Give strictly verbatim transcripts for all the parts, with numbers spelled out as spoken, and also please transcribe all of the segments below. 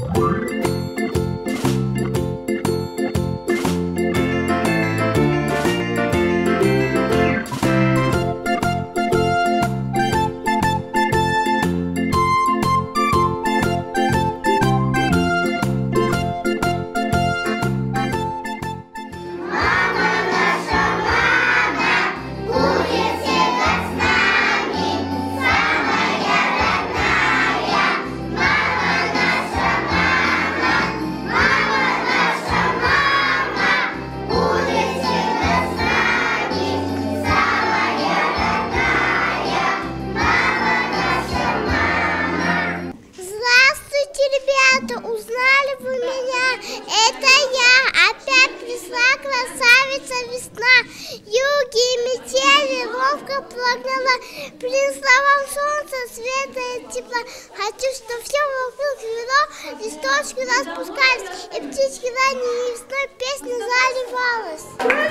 Узнали вы меня? Это я, опять пришла красавица весна. Юги и метели ловко прогнала, принесла вам солнце, света и тепла. Хочу, чтобы все вокруг цвело, листочки распускались, и птички ранней весной песня заливалась.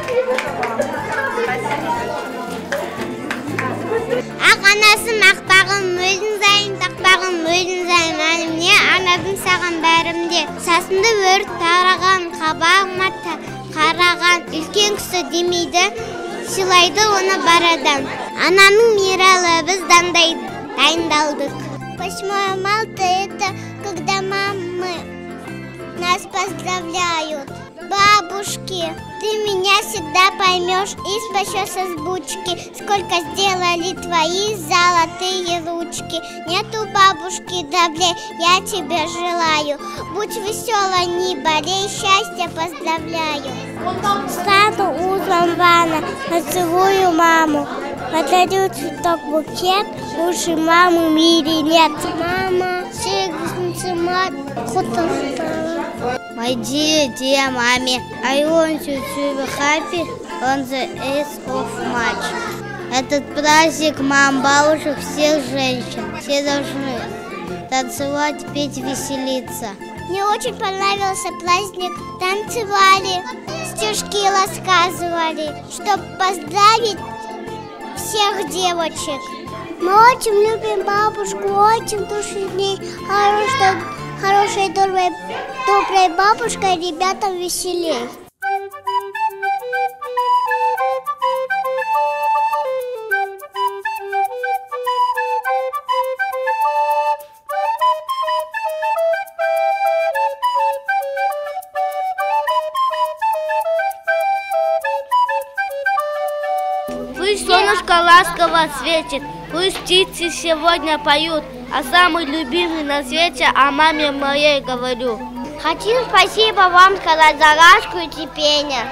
Ақ анасым ақпағым, өзің зайын тақпағым, өзің зайын әлімне арнадым саған бәрімде. Сасынды өрт тараған, қабағыма қараған, үлкен кісі демейді, сыйлайды оны барадан. Ананың мейралы біз дайындалдық. Восьмое марта это когда мамы нас поздравляют. Бабушки, ты меня всегда поймешь и спасешь с бучки. Сколько сделали твои золотые ручки. Нету бабушки добрей, я тебе желаю. Будь веселой, не болей, счастья поздравляю. Встану утром рано, поцелую маму. Подарю цветок букет, лучше мамы в мире нет. Мама, сердце мать, My dear, dear mommy, I want you to be happy on the eighth of March. Этот праздник мам, бабушек, всех женщин. Все должны танцевать, петь, веселиться. Мне очень понравился праздник. Танцевали, стишки рассказывали, чтобы поздравить всех девочек. Мы очень любим бабушку, очень души ней. Хорошая, хорошая добрая, добрая бабушка, ребятам веселей. Пусть солнышко ласково светит, пусть птицы сегодня поют, а самый любимый на свете о маме моей говорю. Хочу спасибо вам сказать за ласку и терпение.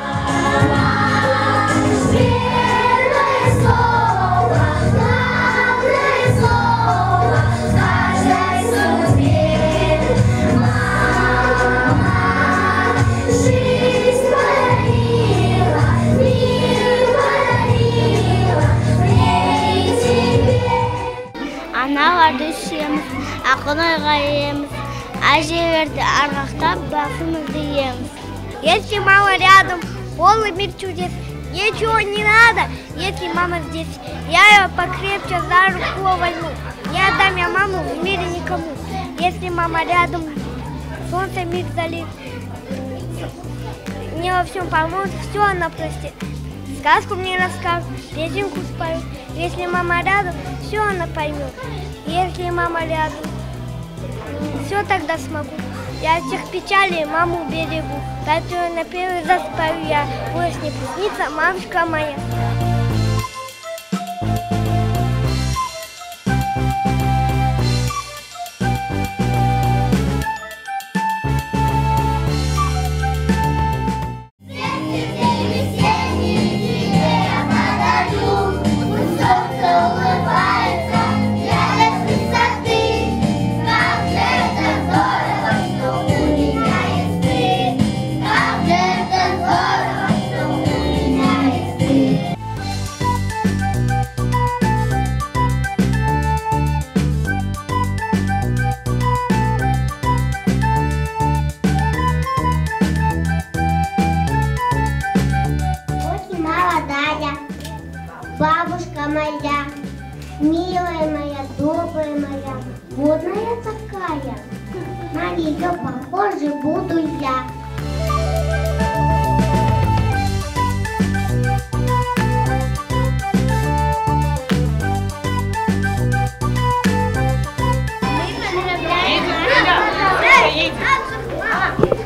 Аналарды сүйеміз, ақын ойға ереміз, әжелерді арғақтап басымызды еміз. Если мама рядом, полный мир чудес, ничего не надо, если мама здесь. Я ее покрепче за руку возьму, не отдам я маму в мире никому. Если мама рядом, солнце мир залит, мне во всем поможет, все она простит. Сказку мне расскажет, песенку споет. Если мама рядом, все она поймет. Если мама рядом, все тогда смогу. Я от всех печалей маму берегу. Поэтому на первый заспою я. Пусть не приснится мамочка моя. на нее похожа буду я. Мы поздравляем.